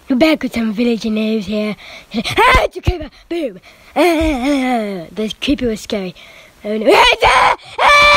We're back with some villager news here. It's a creeper! Boom! The creeper was scary. Oh no.